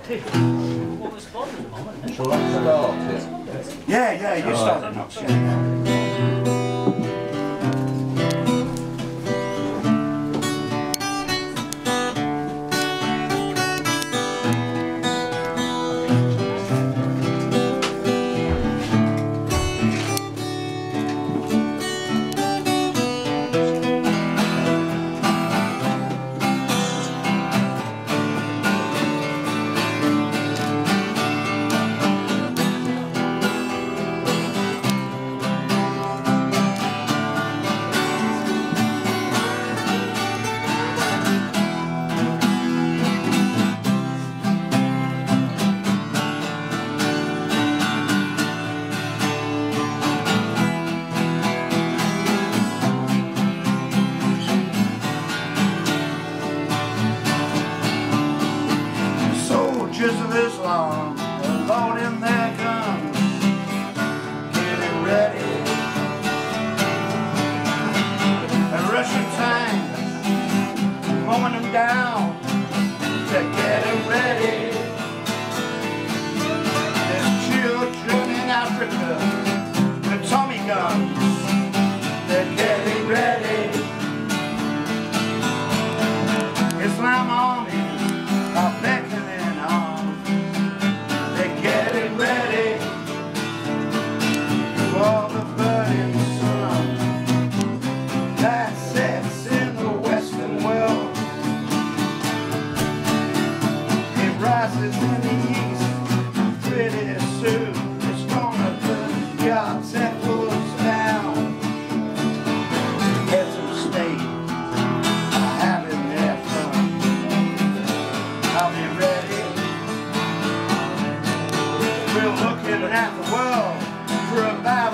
What was fun at the moment? Shall I start it? Yeah, you started, Knox. Soldiers of Islam are loading their guns, getting ready. And Russian tanks mowing them down, they're getting ready. There's children in Africa with Tommy guns, they're getting ready. Islam armies are beckoning on, they're getting ready for the burning sun that sets in the Western world. It rises in the east pretty soon. It's gonna burn your temples down. Heads of state are having their fun. Are we ready? We're looking at the world for about